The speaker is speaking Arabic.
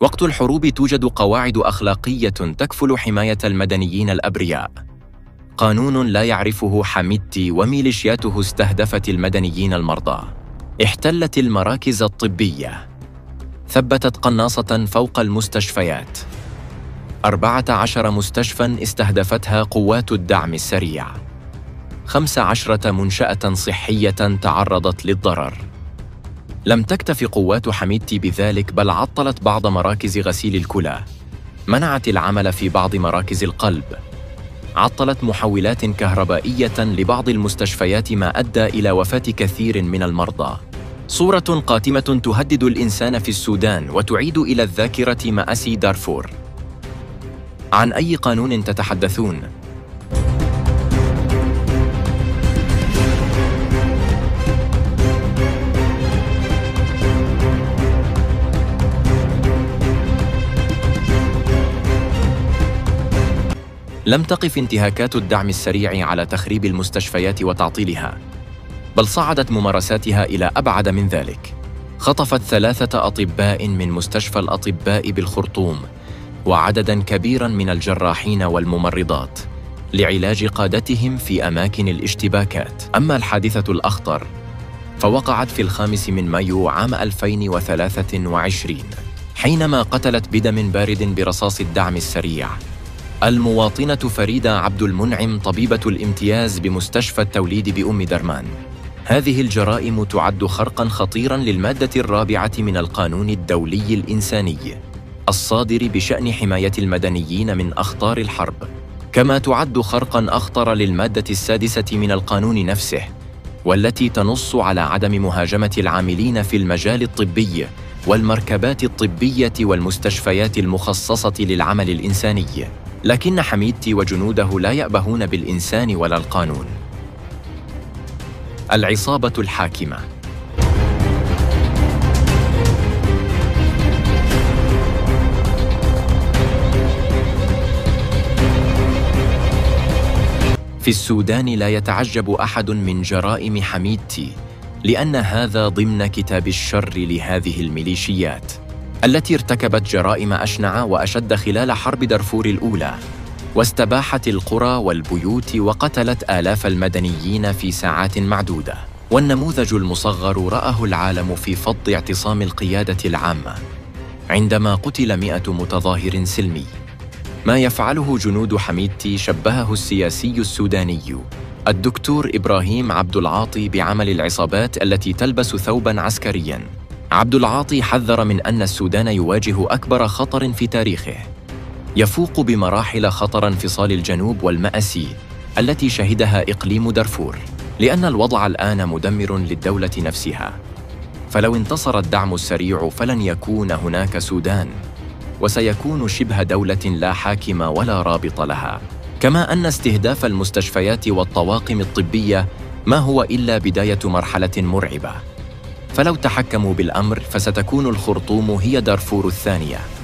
وقت الحروب توجد قواعد أخلاقية تكفل حماية المدنيين الأبرياء. قانون لا يعرفه حميدتي وميليشياته استهدفت المدنيين المرضى. احتلت المراكز الطبية. ثبتت قناصة فوق المستشفيات. 14 مستشفى استهدفتها قوات الدعم السريع. 15 منشأة صحية تعرضت للضرر. لم تكتف قوات حميدتي بذلك، بل عطلت بعض مراكز غسيل الكلى، منعت العمل في بعض مراكز القلب، عطلت محولات كهربائية لبعض المستشفيات، ما أدى إلى وفاة كثير من المرضى. صورة قاتمة تهدد الإنسان في السودان وتعيد إلى الذاكرة مآسي دارفور. عن أي قانون تتحدثون؟ لم تقف انتهاكات الدعم السريع على تخريب المستشفيات وتعطيلها، بل صعدت ممارساتها إلى أبعد من ذلك. خطفت 3 أطباء من مستشفى الأطباء بالخرطوم وعدداً كبيراً من الجراحين والممرضات لعلاج قادتهم في أماكن الاشتباكات. أما الحادثة الأخطر فوقعت في 5 مايو عام 2023، حينما قتلت بدم بارد برصاص الدعم السريع المواطنة فريدة عبد المنعم، طبيبة الامتياز بمستشفى التوليد بأم درمان. هذه الجرائم تعد خرقاً خطيراً للمادة 4 من القانون الدولي الإنساني الصادر بشأن حماية المدنيين من أخطار الحرب، كما تعد خرقاً أخطر للمادة 6 من القانون نفسه، والتي تنص على عدم مهاجمة العاملين في المجال الطبي والمركبات الطبية والمستشفيات المخصصة للعمل الإنساني. لكن حميدتي وجنوده لا يأبهون بالإنسان ولا القانون. العصابة الحاكمة. في السودان لا يتعجب أحد من جرائم حميدتي، لأن هذا ضمن كتاب الشر لهذه الميليشيات التي ارتكبت جرائم أشنع وأشد خلال حرب دارفور الأولى، واستباحت القرى والبيوت وقتلت آلاف المدنيين في ساعات معدودة. والنموذج المصغر رآه العالم في فض اعتصام القيادة العامة عندما قتل 100 متظاهر سلمي. ما يفعله جنود حميدتي شبهه السياسي السوداني الدكتور إبراهيم عبد العاطي بعمل العصابات التي تلبس ثوباً عسكرياً. عبد العاطي حذر من أن السودان يواجه أكبر خطر في تاريخه، يفوق بمراحل خطر انفصال الجنوب والمآسي التي شهدها إقليم دارفور، لأن الوضع الآن مدمر للدولة نفسها. فلو انتصر الدعم السريع فلن يكون هناك سودان، وسيكون شبه دولة لا حاكم ولا رابط لها. كما أن استهداف المستشفيات والطواقم الطبية ما هو إلا بداية مرحلة مرعبة. فلو تحكموا بالأمر فستكون الخرطوم هي دارفور الثانية.